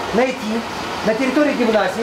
найти на территории гимназии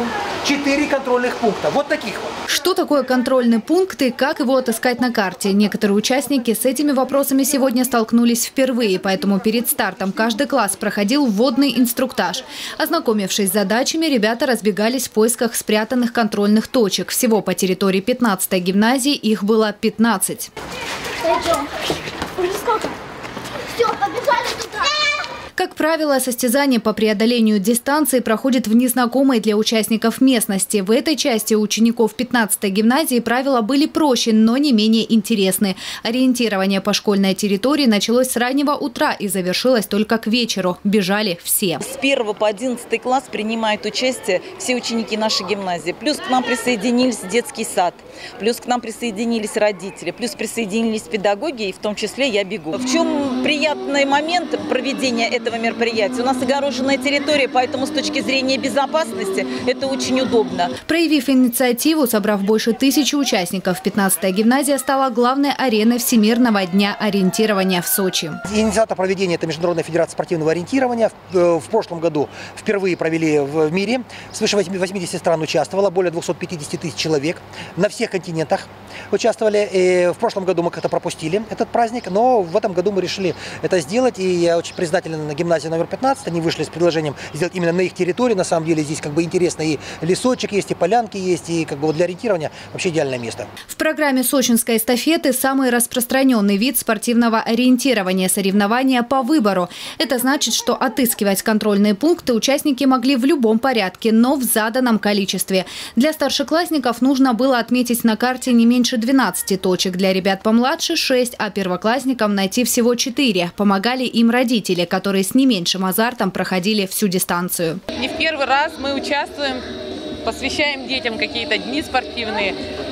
4 контрольных пункта. Вот таких вот. Что такое контрольный пункт и как его отыскать на карте? Некоторые участники с этими вопросами сегодня столкнулись впервые, поэтому перед стартом каждый класс проходил вводный инструктаж. Ознакомившись с задачами, ребята разбегались в поисках спрятанных контрольных точек. Всего по территории 15-й гимназии их было 15. Пойдем. Уже сколько? Все, побежали туда. Как правило, состязание по преодолению дистанции проходит в незнакомой для участников местности. В этой части у учеников 15-й гимназии правила были проще, но не менее интересны. Ориентирование по школьной территории началось с раннего утра и завершилось только к вечеру. Бежали все. С 1 по 11 класс принимают участие все ученики нашей гимназии. Плюс к нам присоединились детский сад, плюс к нам присоединились родители, плюс присоединились педагоги, и в том числе я бегу. В чем приятный момент проведения этого мероприятия? У нас огороженная территория, поэтому с точки зрения безопасности это очень удобно. Проявив инициативу, собрав больше 1000 участников, 15-я гимназия стала главной ареной Всемирного дня ориентирования в Сочи. Инициатор проведения – это Международная федерация спортивного ориентирования. В прошлом году впервые провели в мире. Свыше 80 стран участвовало, более 250 тысяч человек. На всех континентах участвовали. И в прошлом году мы как-то пропустили этот праздник, но в этом году мы решили это сделать. И я очень признателен гимназии номер 15. Они вышли с предложением сделать именно на их территории. На самом деле здесь как бы интересно, и лесочек есть, и полянки есть, и как бы вот для ориентирования вообще идеальное место. В программе сочинской эстафеты самый распространенный вид спортивного ориентирования – соревнования по выбору. Это значит, что отыскивать контрольные пункты участники могли в любом порядке, но в заданном количестве. Для старшеклассников нужно было отметить на карте не меньше 12 точек. Для ребят помладше – 6, а первоклассникам найти всего 4. Помогали им родители, которые с не меньшим азартом проходили всю дистанцию. Не в первый раз мы участвуем, посвящаем детям какие-то дни спортивные.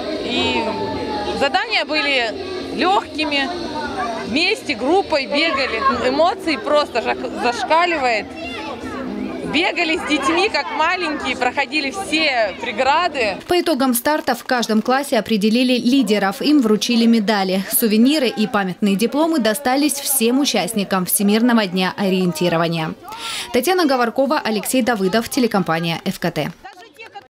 И задания были легкими, вместе, группой бегали. Эмоции просто зашкаливает. Бегали с детьми, как маленькие, проходили все преграды. По итогам старта в каждом классе определили лидеров. Им вручили медали. Сувениры и памятные дипломы достались всем участникам Всемирного дня ориентирования. Татьяна Говоркова, Алексей Давыдов, телекомпания ФКТ.